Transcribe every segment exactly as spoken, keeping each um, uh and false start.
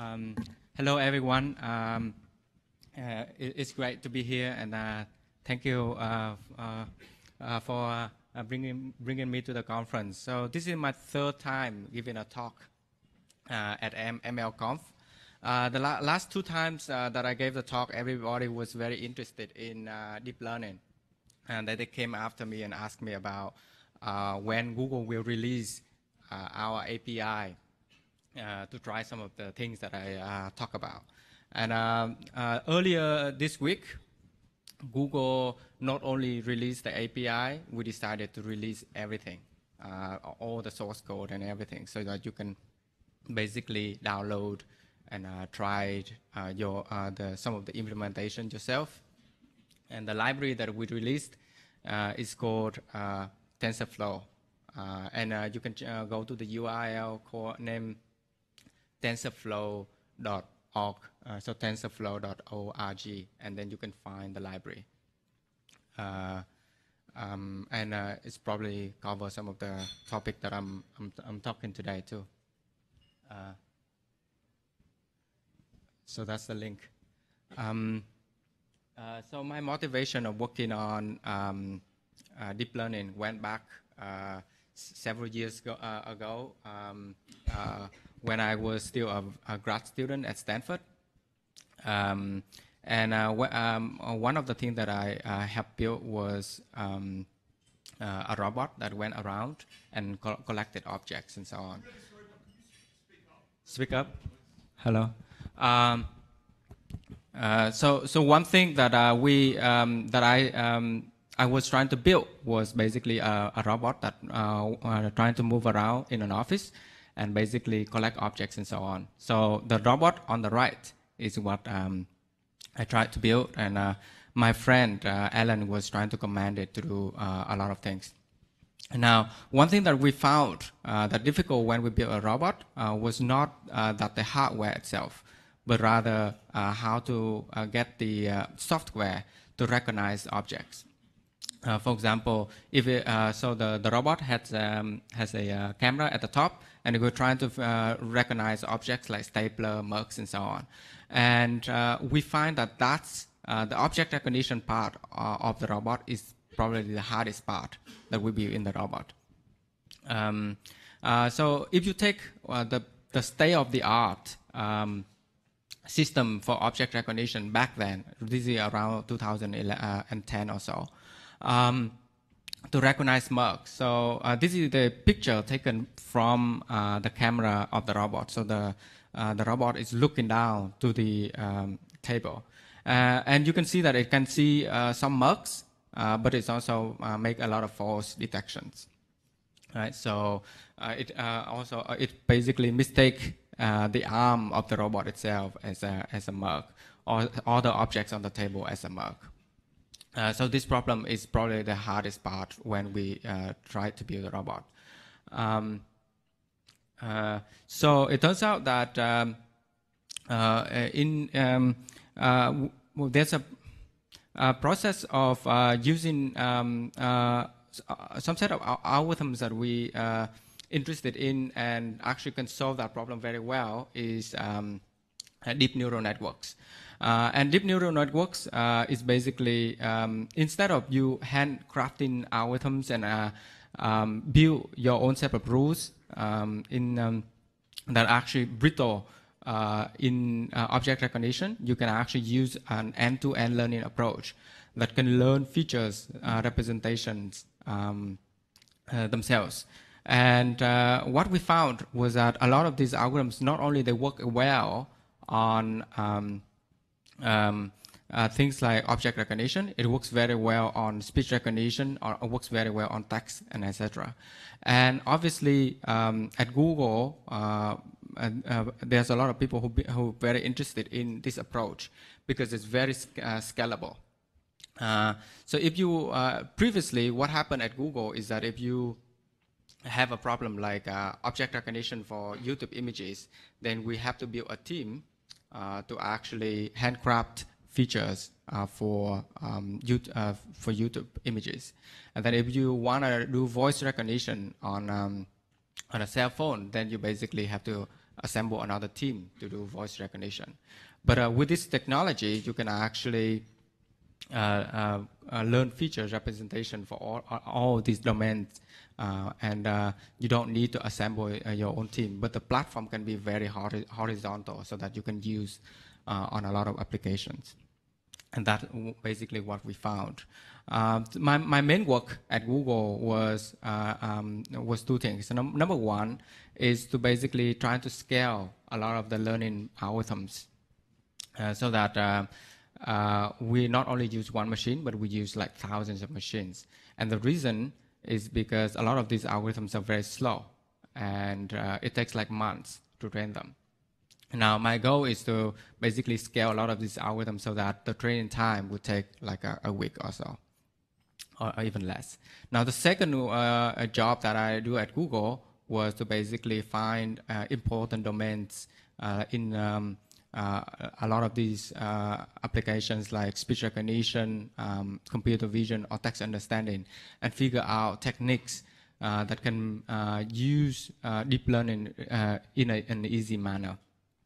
Um, hello, everyone. Um, uh, it, it's great to be here, and uh, thank you uh, uh, uh, for uh, bringing bringing me to the conference. So this is my third time giving a talk uh, at MLconf. Uh, the la last two times uh, that I gave the talk, everybody was very interested in uh, deep learning, and they came after me and asked me about uh, when Google will release uh, our A P I. Uh, to try some of the things that I uh, talk about. And um, uh, earlier this week, Google not only released the A P I, we decided to release everything, uh, all the source code and everything, so that you can basically download and uh, try uh, your, uh, the, some of the implementation yourself. And the library that we released uh, is called uh, TensorFlow. Uh, and uh, you can uh, go to the U R L called name TensorFlow dot org, uh, so TensorFlow dot org, and then you can find the library. Uh, um, and uh, it's probably cover some of the topic that I'm, I'm, I'm talking today too. Uh, so that's the link. Um, uh, so my motivation of working on um, uh, deep learning went back uh, several years ago, uh, ago um, uh, when I was still a, a grad student at Stanford. Um, and uh, um, one of the things that I uh, helped build was um, uh, a robot that went around and co collected objects and so on. Speak up. Hello. Um, uh, so, so one thing that uh, we um, that I um, I was trying to build was basically a, a robot that uh, uh, trying to move around in an office and basically collect objects and so on. So the robot on the right is what um, I tried to build, and uh, my friend uh, Alan was trying to command it to do uh, a lot of things. Now, one thing that we found uh, that difficult when we built a robot uh, was not uh, that the hardware itself, but rather uh, how to uh, get the uh, software to recognize objects. Uh, for example, if it, uh, so the, the robot has, um, has a uh, camera at the top, and we're trying to uh, recognize objects like stapler, mercs, and so on. And uh, we find that that's uh, the object recognition part uh, of the robot is probably the hardest part that we build in the robot. Um, uh, so if you take uh, the, the state-of-the-art um, system for object recognition back then, this is around two thousand ten or so, Um, to recognize mercs. So uh, this is the picture taken from uh, the camera of the robot. So the, uh, the robot is looking down to the um, table. Uh, and you can see that it can see uh, some mercs, uh, but it's also uh, make a lot of false detections. Right? So uh, it uh, also, uh, it basically mistake uh, the arm of the robot itself as a, as a merc, or all the objects on the table as a merc. Uh, so this problem is probably the hardest part when we uh, try to build a robot. Um, uh, so it turns out that um, uh, in um, uh, well, there's a, a process of uh, using um, uh, some set of algorithms that we uh, interested in and actually can solve that problem very well is um, deep neural networks. Uh, and deep neural networks uh, is basically, um, instead of you handcrafting algorithms and uh, um, build your own set of rules um, in, um, that are actually brittle uh, in uh, object recognition, you can actually use an end-to-end learning approach that can learn features, uh, representations um, uh, themselves. And uh, what we found was that a lot of these algorithms, not only they work well on um, Um, uh, things like object recognition, it works very well on speech recognition, or it works very well on text, and et cetera. And obviously, um, at Google, uh, and, uh, there's a lot of people who be, who are very interested in this approach because it's very uh, scalable. Uh, so if you uh, previously, what happened at Google is that if you have a problem like uh, object recognition for YouTube images, then we have to build a team Uh, to actually handcraft features uh, for um, YouTube, uh, for YouTube images. And then if you want to do voice recognition on um, on a cell phone, then you basically have to assemble another team to do voice recognition. But uh, with this technology, you can actually uh, uh, uh, learn feature representation for all, all these domains, uh, and uh, you don't need to assemble uh, your own team. But the platform can be very hori horizontal so that you can use uh, on a lot of applications. And that's basically what we found. Uh, my, my main work at Google was, uh, um, was two things. So num number one is to basically try to scale a lot of the learning algorithms uh, so that uh, uh, we not only use one machine, but we use like thousands of machines. And the reason is because a lot of these algorithms are very slow, and uh, it takes like months to train them. Now, my goal is to basically scale a lot of these algorithms so that the training time would take like a, a week or so, or even less. Now, the second uh, job that I do at Google was to basically find uh, important domains uh, in um, uh, a lot of these uh, applications like speech recognition, um, computer vision, or text understanding, and figure out techniques uh, that can uh, use uh, deep learning uh, in a, an easy manner.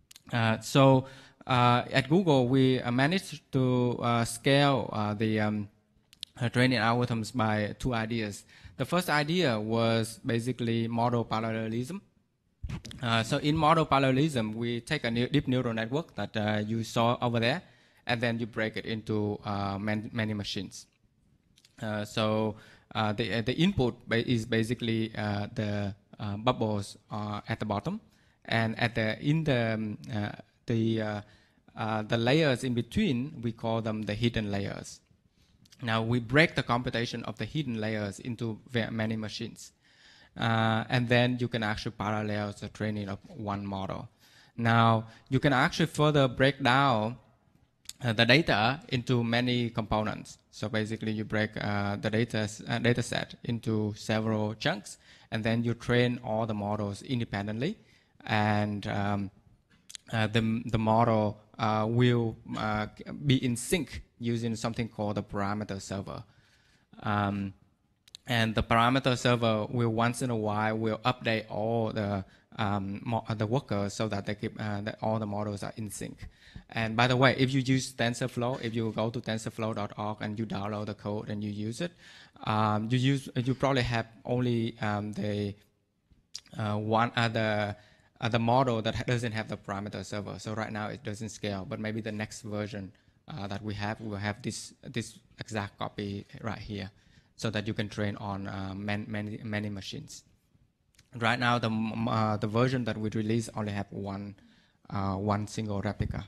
Uh, so uh, at Google, we uh, managed to uh, scale uh, the um, uh, training algorithms by two ideas. The first idea was basically model parallelism. Uh, so in model parallelism, we take a deep neural network that uh, you saw over there, and then you break it into uh, man many machines. Uh, so uh, the, the input is basically uh, the uh, bubbles uh, at the bottom. And at the in the um, uh, the uh, uh, the layers in between, we call them the hidden layers. Now we break the computation of the hidden layers into very many machines, uh, and then you can actually parallel the training of one model. Now you can actually further break down uh, the data into many components. So basically, you break uh, the data uh, data set into several chunks, and then you train all the models independently. And um, uh, the, the model uh, will uh, be in sync using something called the parameter server. Um, and the parameter server will once in a while will update all the um, the workers so that they keep uh, that all the models are in sync. And by the way, if you use TensorFlow, if you go to tensorflow dot org and you download the code and you use it, um, you use you probably have only um, the uh, one other. Uh, the model that doesn't have the parameter server. So right now it doesn't scale, but maybe the next version uh, that we have will have this this exact copy right here, so that you can train on uh, man, many many machines. Right now the uh, the version that we release only have one uh, one single replica.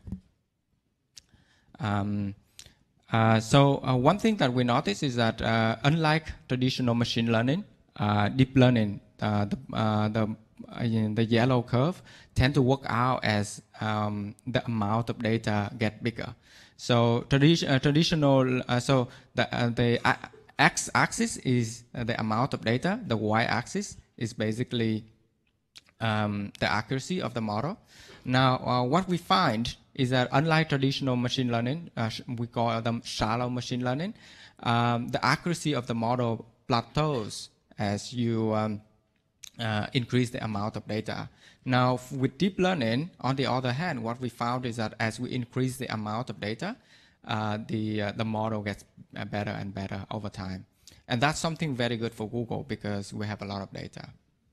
Um, uh, so uh, one thing that we notice is that uh, unlike traditional machine learning, uh, deep learning, uh, the uh, the in the yellow curve tend to work out as um, the amount of data get bigger. So tradi uh, traditional, uh, so the, uh, the uh, x-axis is uh, the amount of data, the y-axis is basically um, the accuracy of the model. Now, uh, what we find is that unlike traditional machine learning, uh, we call them shallow machine learning, um, the accuracy of the model plateaus as you um, Uh, increase the amount of data. Now, with deep learning, on the other hand, what we found is that as we increase the amount of data, uh, the uh, the model gets better and better over time, and that's something very good for Google because we have a lot of data.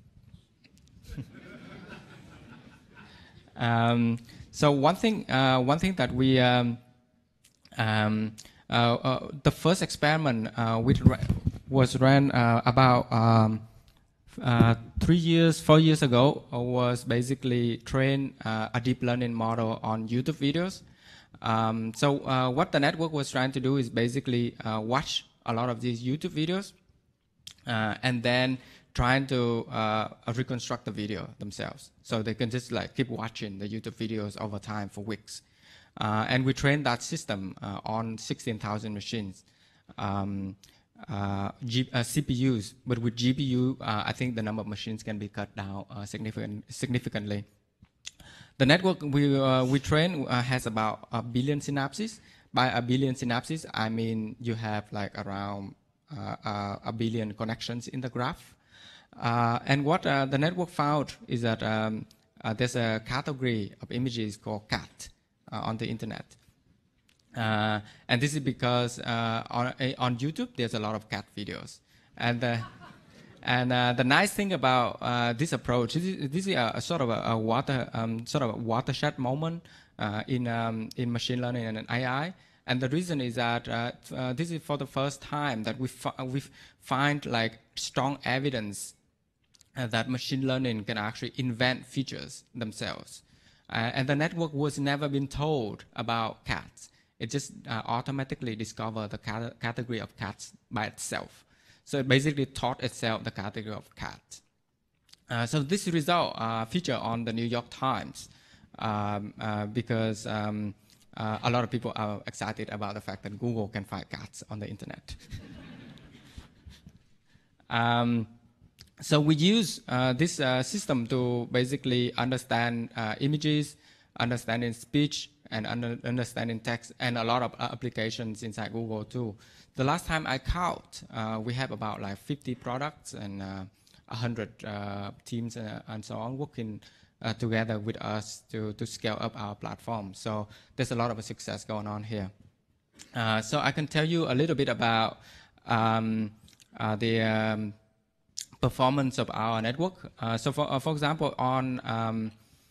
um, so one thing, uh, one thing that we um, um, uh, uh, the first experiment uh, we was ran uh, about. Um, Uh, three years, four years ago, I was basically trained uh, a deep learning model on YouTube videos. Um, so uh, what the network was trying to do is basically uh, watch a lot of these YouTube videos uh, and then trying to uh, reconstruct the video themselves. So they can just like keep watching the YouTube videos over time for weeks. Uh, and we trained that system uh, on sixteen thousand machines. Um, Uh, G, uh, C P Us, but with G P U, uh, I think the number of machines can be cut down uh, significant, significantly. The network we uh, we train uh, has about a billion synapses. By a billion synapses, I mean you have like around uh, uh, a billion connections in the graph. Uh, and what uh, the network found is that um, uh, there's a category of images called cat uh, on the internet. Uh, and this is because uh, on, on YouTube, there's a lot of cat videos. And, uh, and uh, the nice thing about uh, this approach, this is, this is a, a sort of a, a water, um, sort of a watershed moment uh, in, um, in machine learning and A I. And the reason is that uh, uh, this is for the first time that we, fi we find like strong evidence uh, that machine learning can actually invent features themselves. Uh, and the network was never been told about cats. It just uh, automatically discovered the cat category of cats by itself. So it basically taught itself the category of cats. Uh, so this result uh, featured on the New York Times um, uh, because um, uh, a lot of people are excited about the fact that Google can find cats on the internet. um, so we use uh, this uh, system to basically understand uh, images, understanding speech, and under, understanding text, and a lot of uh, applications inside Google too. The last time I count, uh, we have about like fifty products and uh, one hundred uh, teams and, and so on working uh, together with us to, to scale up our platform. So there's a lot of success going on here. Uh, so I can tell you a little bit about um, uh, the um, performance of our network. Uh, so for, uh, for example, on um,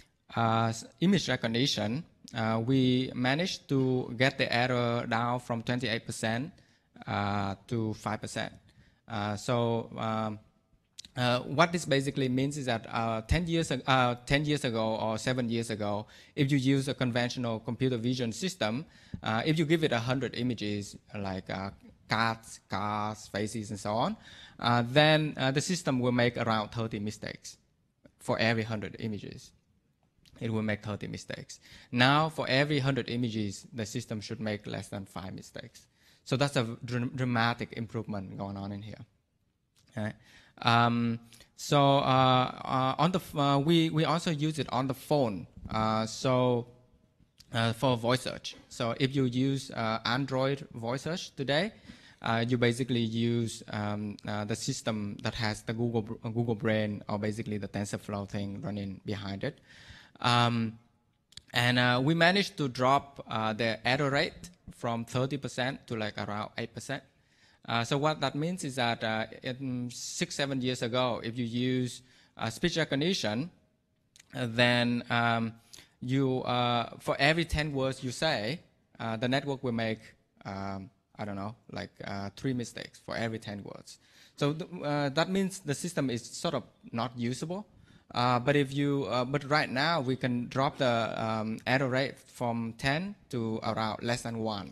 uh, image recognition, Uh, we managed to get the error down from twenty-eight percent uh, to five percent. Uh, so um, uh, what this basically means is that uh, ten, years, uh, ten years ago or seven years ago, if you use a conventional computer vision system, uh, if you give it one hundred images like uh, cats, cars, faces, and so on, uh, then uh, the system will make around thirty mistakes for every one hundred images. It will make thirty mistakes. Now, for every one hundred images, the system should make less than five mistakes. So that's a dr dramatic improvement going on in here. Okay. Um, so uh, uh, on the uh, we we also use it on the phone. Uh, so uh, for voice search. So if you use uh, Android voice search today, uh, you basically use um, uh, the system that has the Google Google Brain, or basically the TensorFlow thing running behind it. Um, and uh, we managed to drop uh, the error rate from thirty percent to like around eight percent. Uh, so what that means is that uh, in six, seven years ago, if you use uh, speech recognition, uh, then um, you, uh, for every ten words you say, uh, the network will make, um, I don't know, like uh, three mistakes for every ten words. So th uh, that means the system is sort of not usable. Uh, but if you, uh, but right now we can drop the um, error rate from ten to around less than one.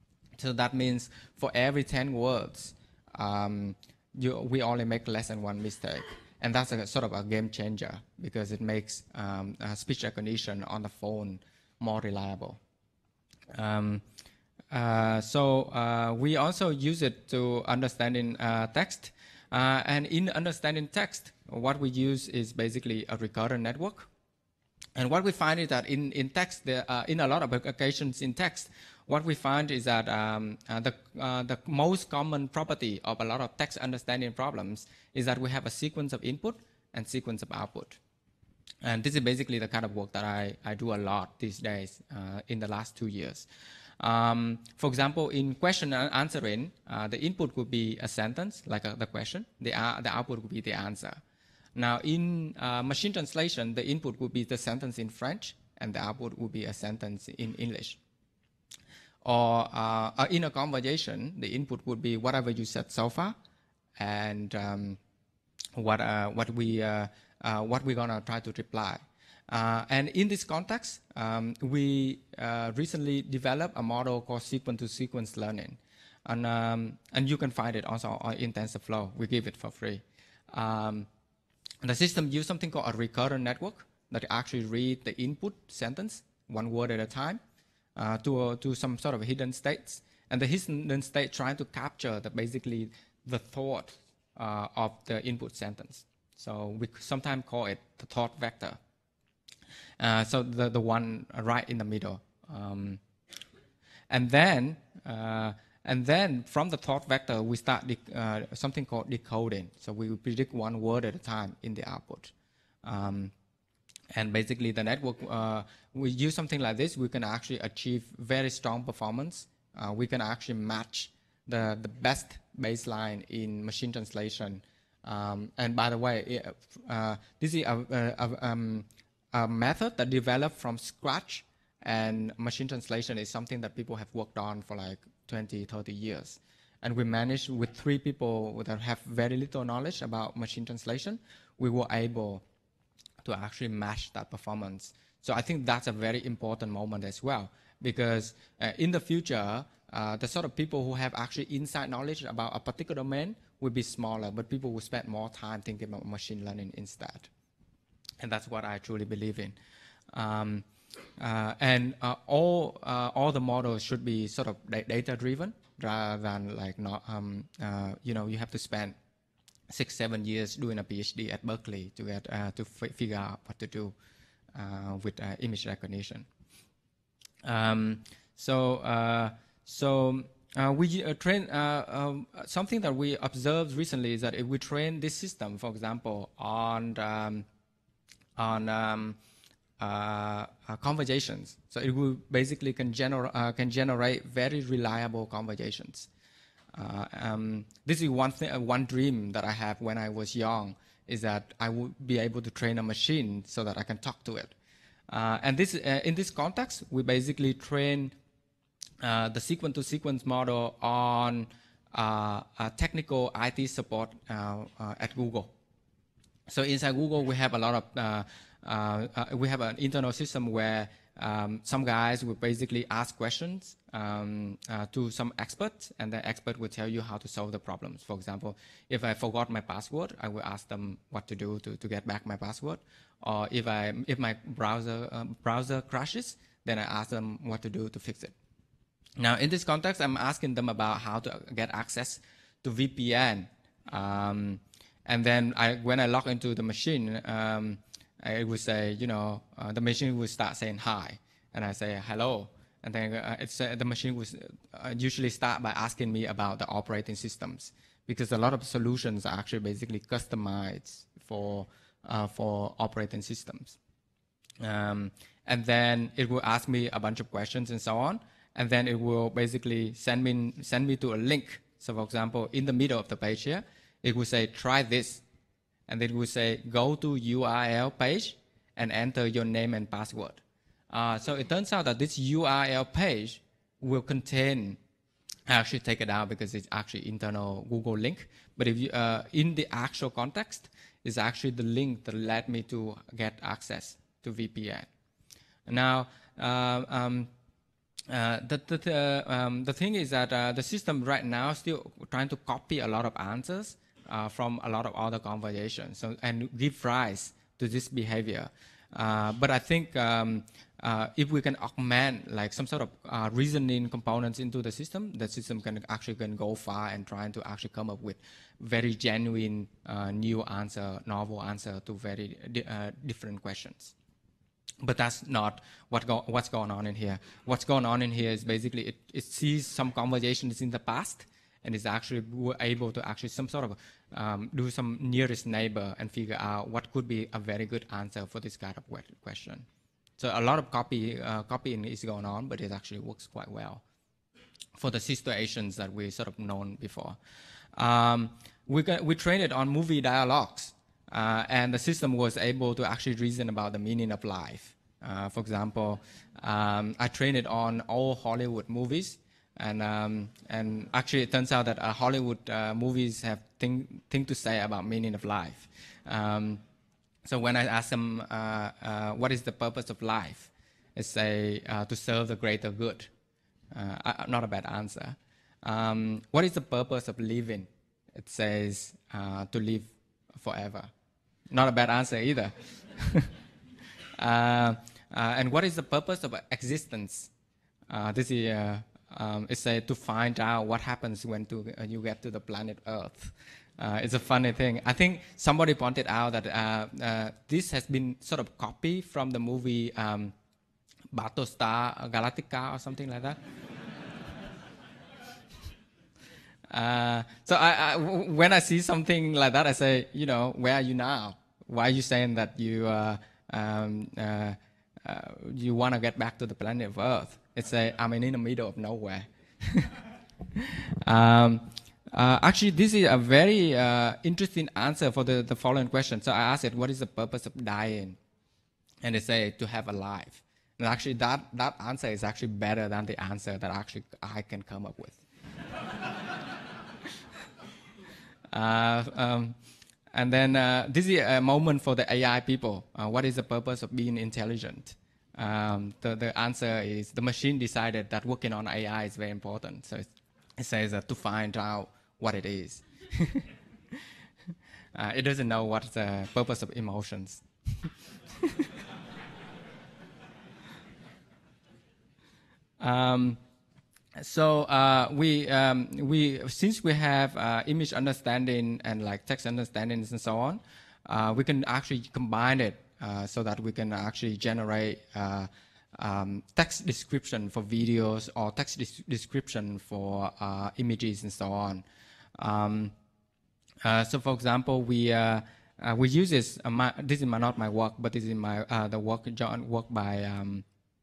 So that means for every ten words, um, you, we only make less than one mistake. And that's a sort of a game changer because it makes um, uh, speech recognition on the phone more reliable. Um, uh, so uh, we also use it to understanding uh, text. Uh, and in understanding text, what we use is basically a recurrent network. And what we find is that in, in text, there, uh, in a lot of applications in text, what we find is that um, uh, the, uh, the most common property of a lot of text understanding problems is that we have a sequence of input and sequence of output. And this is basically the kind of work that I, I do a lot these days uh, in the last two years. Um, for example, in question and answering, uh, the input would be a sentence, like a, the question. The, uh, the output would be the answer. Now, in uh, machine translation, the input would be the sentence in French, and the output would be a sentence in English. Or uh, in a conversation, the input would be whatever you said so far, and um, what uh, what we uh, uh, what we're gonna try to reply. Uh, and in this context, um, we uh, recently developed a model called sequence-to-sequence learning. And, um, and you can find it also in TensorFlow. We give it for free. Um, the system uses something called a recurrent network that actually read the input sentence, one word at a time, uh, to, uh, to some sort of hidden states. And the hidden state trying to capture the, basically the thought uh, of the input sentence. So we sometimes call it the thought vector. Uh, so the, the one right in the middle. Um, and then uh, and then from the thought vector, we start uh, something called decoding. So we predict one word at a time in the output. Um, And basically the network, uh, we use something like this, we can actually achieve very strong performance. Uh, we can actually match the, the best baseline in machine translation. Um, and by the way, uh, this is a, a, um, a method that developed from scratch, and machine translation is something that people have worked on for like twenty, thirty years. And we managed with three people that have very little knowledge about machine translation, we were able to actually match that performance. So I think that's a very important moment as well, because uh, in the future, uh, the sort of people who have actually inside knowledge about a particular domain will be smaller, but people will spend more time thinking about machine learning instead. And that's what I truly believe in. Um, uh, and uh, all, uh, all the models should be sort of data driven rather than like not, um, uh, you know, you have to spend six, seven years doing a PhD at Berkeley to get uh, to f figure out what to do uh, with uh, image recognition. Um, so, uh, so uh, we uh, train uh, um, something that we observed recently is that if we train this system, for example, on um, on um, uh, uh, conversations, so it will basically can generate uh, can generate very reliable conversations. Uh, um, this is one thing, uh, one dream that I have when I was young, is that I would be able to train a machine so that I can talk to it. Uh, and this, uh, in this context, we basically train uh, the sequence-to-sequence model on uh, a technical I T support uh, uh, at Google. So inside Google, we have a lot of, uh, uh, uh, we have an internal system where um, some guys will basically ask questions um, uh, to some experts, and the expert will tell you how to solve the problems. For example, if I forgot my password, I will ask them what to do to, to get back my password. Or if, I, if my browser, uh, browser crashes, then I ask them what to do to fix it. Now, in this context, I'm asking them about how to get access to V P N. Um, and then I, when I log into the machine, um, I would say, you know, uh, the machine will start saying hi, and I say hello, and then uh, it's, uh, the machine will uh, usually start by asking me about the operating systems, because a lot of solutions are actually basically customized for uh, for operating systems. Um, and then it will ask me a bunch of questions and so on, and then it will basically send me send me to a link. So, for example, in the middle of the page here, it will say try this. And then we say, go to U R L page and enter your name and password. Uh, so it turns out that this U R L page will contain, I actually take it out because it's actually internal Google link. But if you, uh, in the actual context, is actually the link that led me to get access to V P N. Now, uh, um, uh, the, the, uh, um, the thing is that uh, the system right now is still trying to copy a lot of answers Uh, from a lot of other conversations, so, and give rise to this behavior. Uh, but I think um, uh, if we can augment like some sort of uh, reasoning components into the system, the system can actually can go far and trying to actually come up with very genuine uh, new answer, novel answer to very di uh, different questions. But that's not what go what's going on in here. What's going on in here is basically it, it sees some conversations in the past, and is actually able to actually some sort of um, do some nearest neighbor and figure out what could be a very good answer for this kind of question. So a lot of copy, uh, copying is going on, but it actually works quite well for the situations that we sort of known before. Um, we, got, we trained it on movie dialogues, uh, and the system was able to actually reason about the meaning of life. Uh, for example, um, I trained it on all Hollywood movies. And, um, and actually, it turns out that uh, Hollywood uh, movies have thing, thing to say about meaning of life. Um, so when I ask them, uh, uh, what is the purpose of life? They say, uh, to serve the greater good. Uh, not a bad answer. Um, what is the purpose of living? It says, uh, to live forever. Not a bad answer either. uh, uh, and what is the purpose of existence? Uh, this is... Uh, Um, it's a, to find out what happens when to, uh, you get to the planet Earth. Uh, it's a funny thing. I think somebody pointed out that uh, uh, this has been sort of copied from the movie um, Battlestar Galactica or something like that. uh, so I, I, when I see something like that, I say, you know, where are you now? Why are you saying that you, uh, um, uh, uh, you want to get back to the planet of Earth. It's a, I mean, in the middle of nowhere. um, uh, actually, this is a very uh, interesting answer for the, the following question. So I asked it, what is the purpose of dying? And they say to have a life. And actually, that, that answer is actually better than the answer that actually I can come up with. uh, um, and then uh, this is a moment for the A I people. Uh, what is the purpose of being intelligent? Um, the, the answer is the machine decided that working on A I is very important. So it, it says uh, to find out what it is. uh, it doesn't know what's the purpose of emotions. um, so uh, we, um, we, since we have uh, image understanding and like text understanding and so on, uh, we can actually combine it uh, so that we can actually generate uh, um, text description for videos or text description for uh, images and so on. Um, uh, so, for example, we uh, uh, we use this. Uh, my, this is my, not my work, but this is my uh, the work John work by um,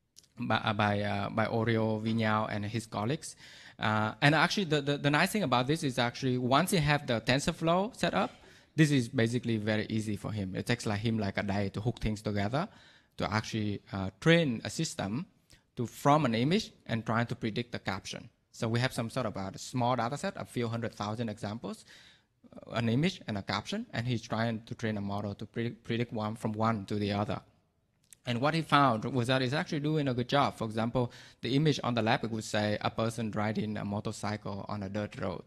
by uh, by, uh, by Oreo Vignao and his colleagues. Uh, and actually, the, the the nice thing about this is actually once you have the TensorFlow set up, this is basically very easy for him. It takes like him like a day to hook things together, to actually uh, train a system to from an image and trying to predict the caption. So we have some sort of a small data set, a few hundred thousand examples, an image and a caption, and he's trying to train a model to predict, predict one from one to the other. And what he found was that he's actually doing a good job. For example, the image on the left would say a person riding a motorcycle on a dirt road.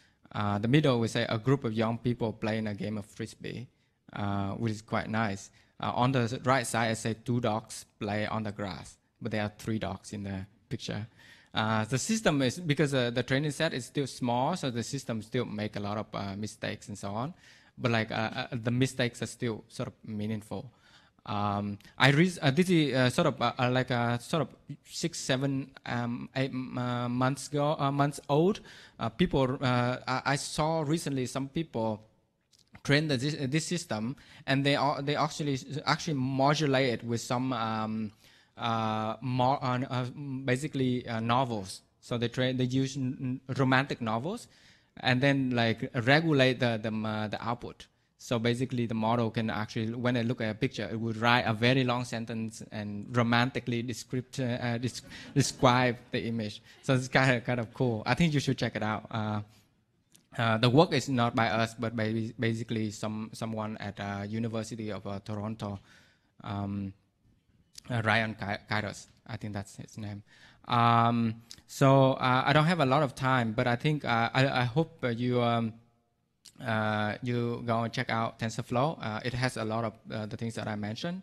Uh, the middle would say a group of young people playing a game of frisbee, uh, which is quite nice. Uh, on the right side, I say two dogs play on the grass, but there are three dogs in the picture. Uh, the system is, because uh, the training set is still small, so the system still make a lot of uh, mistakes and so on. But like uh, uh, the mistakes are still sort of meaningful. Um, I re uh, this is uh, sort of uh, uh, like a sort of six, seven, um, eight uh, months ago, uh, months old. Uh, people, uh, I, I saw recently some people train the, this, uh, this system, and they are they actually actually modulate it with some um, uh, more uh, uh, basically uh, novels. So they train they use n romantic novels, and then like regulate the the, uh, the output. So basically, the model can actually, when I look at a picture, it would write a very long sentence and romantically descript, uh, describe the image. So it's kind of kind of cool. I think you should check it out. Uh, uh, the work is not by us, but by basically some someone at uh, University of uh, Toronto, um, uh, Ryan Kairos. I think that's his name. Um, so uh, I don't have a lot of time, but I think uh, I, I hope you. Um, Uh, you go and check out TensorFlow. Uh, it has a lot of uh, the things that I mentioned.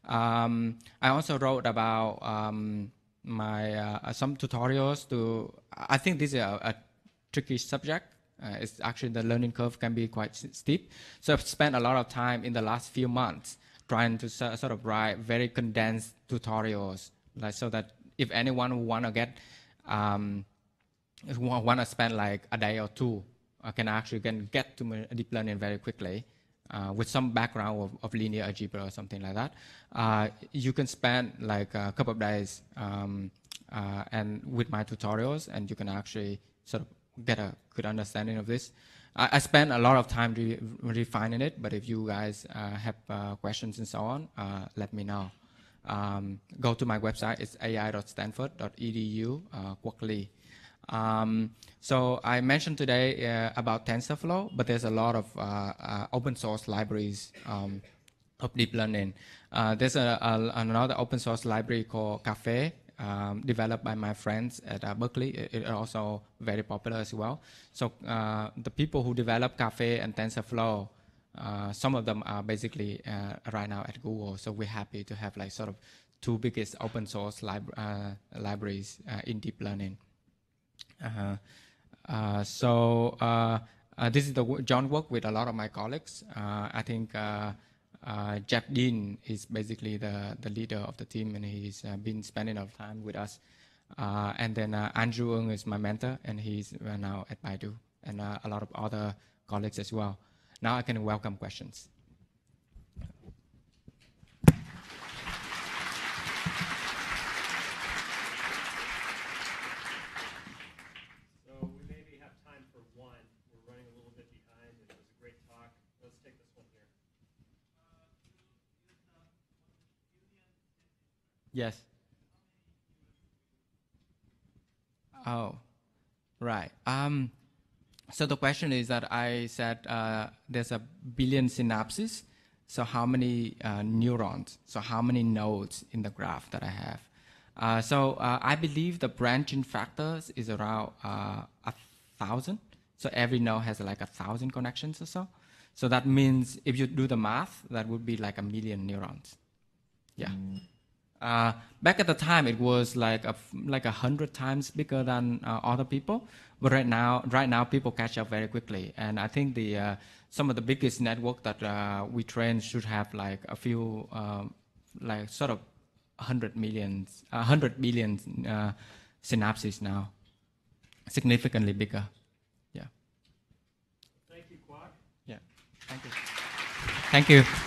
Um, I also wrote about um, my uh, some tutorials to. I think this is a, a tricky subject. Uh, it's actually the learning curve can be quite steep. So I've spent a lot of time in the last few months trying to so, sort of write very condensed tutorials, like so that if anyone who want to get um, want to spend like a day or two. I can actually can get to deep learning very quickly uh, with some background of, of linear algebra or something like that. Uh, you can spend like a couple of days um, uh, and with my tutorials, and you can actually sort of get a good understanding of this. I, I spent a lot of time re refining it, but if you guys uh, have uh, questions and so on, uh, let me know. Um, go to my website. It's a i dot stanford dot e d u, uh, Quoc. Um, so I mentioned today uh, about TensorFlow, but there's a lot of uh, uh, open source libraries um, of deep learning. Uh, there's a, a, another open source library called Caffe, um, developed by my friends at uh, Berkeley. It, it also very popular as well. So uh, the people who develop Caffe and TensorFlow, uh, some of them are basically uh, right now at Google. So we're happy to have like sort of two biggest open source lib uh, libraries uh, in deep learning. Uh, uh, so uh, uh, this is the John work with a lot of my colleagues. Uh, I think uh, uh, Jeff Dean is basically the, the leader of the team, and he's uh, been spending a lot of time with us. Uh, and then uh, Andrew Ng is my mentor, and he's uh, now at Baidu, and uh, a lot of other colleagues as well. Now I can welcome questions. Yes. Oh, right. Um, so the question is that I said uh, there's a billion synapses. So how many uh, neurons? So how many nodes in the graph that I have? Uh, so uh, I believe the branching factors is around uh, a thousand. So every node has like a thousand connections or so. So that means if you do the math, that would be like a million neurons. Yeah. Uh, back at the time, it was like a like a hundred times bigger than uh, other people. But right now, right now, people catch up very quickly, and I think the uh, some of the biggest network that uh, we train should have like a few, um, like sort of hundred millions, a hundred billion uh, synapses now, significantly bigger. Yeah. Thank you, Quoc. Yeah. Thank you. Thank you.